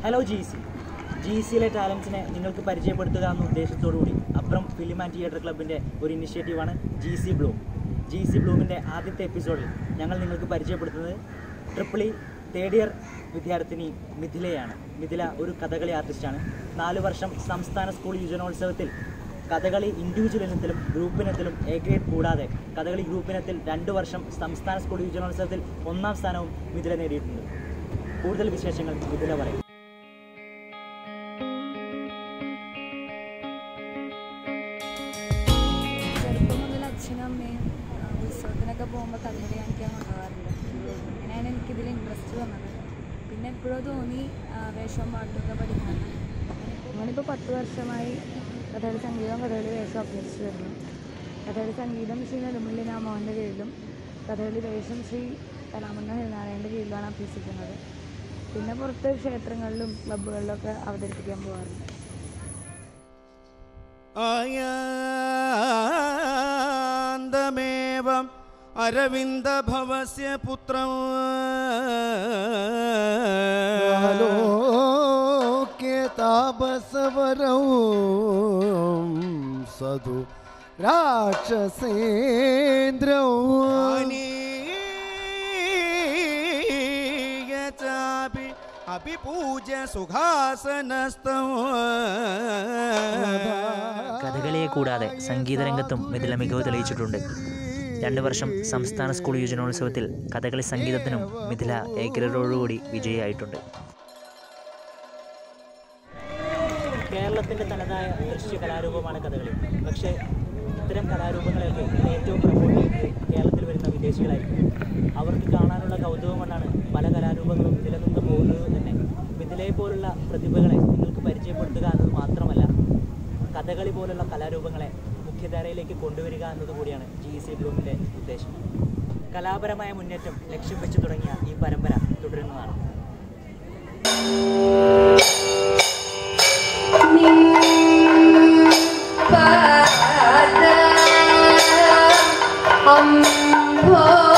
Hello GECയിലെ ടാലൻസിനെ നിങ്ങൾക്ക് പരിചയപ്പെടുത്തുക എന്ന ഉദ്ദേശത്തോടുകൂടി അബ്രം ഫിലിം ആൻഡ് തിയേറ്റർ ക്ലബിൻ്റെ ഒരു ഇനിഷ്യേറ്റീവാണ് GEC Bloom. GEC Bloomൻ്റെ ആദ്യത്തെ എപ്പിസോഡിൽ ഞങ്ങൾ നിങ്ങൾക്ക് പരിചയപ്പെടുത്തുന്നത് തേർഡ് ഇയർ വിദ്യാർത്ഥിനി മിഥിലയാണ്. മിഥില ഒരു കഥകളി ആർട്ടിസ്റ്റാണ്. 4 വർഷം സംസ്ഥാന സ്കൂൾ യുവജനോത്സവത്തിൽ കഥകളി ഇൻഡിവിജ്വൽ ഇനത്തിലും ഗ്രൂപ്പ് ഇനത്തിലും എ ഗ്രേഡ് കൂടാതെ കഥകളി ഗ്രൂപ്പ് ഇനത്തിൽ 2 വർഷം സംസ്ഥാന സ്കൂൾ യുവജനോത്സവത്തിൽ 1ാം സ്ഥാനവും മിഥില നേടിയിട്ടുണ്ട്. കൂടുതൽ വിശേഷങ്ങൾ മിഥില പറയും. ചെറുപ്പം മുതൽ അച്ഛനും അമ്മയും ഉത്സവത്തിനൊക്കെ പോകുമ്പോൾ കഥകളി കാണിക്കാൻ കൊണ്ടുപോകാറുണ്ട്. അങ്ങനെയാണ് എനിക്കിതിൽ ഇൻട്രസ്റ്റ് വന്നത്. പിന്നെ എപ്പോഴും തോന്നി വേഷവും പാട്ടുമൊക്കെ പഠിക്കണം. ഞാനിപ്പോൾ 10 വർഷമായി കഥകളി സംഗീതം കഥകളി വേഷം അഭ്യസിച്ചു വരുന്നു. കഥകളി സംഗീതം ശ്രീ നെടുമുള്ളി രാമോഹൻ്റെ കീഴിലും കഥകളി വേഷം ശ്രീ കലാമണ്ണ ഹരിനാരായണൻ്റെ കീഴിലാണ് അഭ്യസിക്കുന്നത്. പിന്നെ പുറത്ത് ക്ഷേത്രങ്ങളിലും ക്ലബ്ബുകളിലൊക്കെ അവതരിപ്പിക്കാൻ പോകാറുണ്ട്. ആയാന്തമേവം അരവിന്ദ ഭവസ്യ പുത്രം താപസവരൗ സദു രാക്ഷസേന്ദ്രൗ അഭിപൂജ്യ സുഖാസനസ്തം. കഥകളിയെ കൂടാതെ സംഗീതരംഗത്തും മിഥില മികവ് തെളിയിച്ചിട്ടുണ്ട്. 2 വർഷം സംസ്ഥാന സ്കൂൾ യുവജനോത്സവത്തിൽ കഥകളി സംഗീതത്തിനും മിഥില എ ഗ്രേഡോടുകൂടി വിജയിയായിട്ടുണ്ട്. കേരളത്തിൻ്റെ തനതായ ദൃശ്യ കലാരൂപമാണ് കഥകളി. പക്ഷേ ഇത്തരം കലാരൂപങ്ങളൊക്കെ ഏറ്റവും പ്രമോട്ട് കേരളത്തിൽ വരുന്ന വിദേശികളായിരിക്കും. അവർക്ക് കാണാനുള്ള കൗതുകം കൊണ്ടാണ് പല കലാരൂപങ്ങളും നിലനിന്ന് പോകുന്നത് തന്നെ. മിഥിലയെ പോലുള്ള പ്രതിഭകളെ നിങ്ങൾക്ക് പരിചയപ്പെടുത്തുക എന്നത് മാത്രമല്ല, കഥകളി പോലുള്ള കലാരൂപങ്ങളെ മുഖ്യധാരയിലേക്ക് കൊണ്ടുവരിക എന്നതുകൂടിയാണ് GEC Bloomൻ്റെ ഉദ്ദേശം. കലാപരമായ മുന്നേറ്റം ലക്ഷ്യം വെച്ച് തുടങ്ങിയ ഈ പരമ്പര തുടരുന്നതാണ്. Oh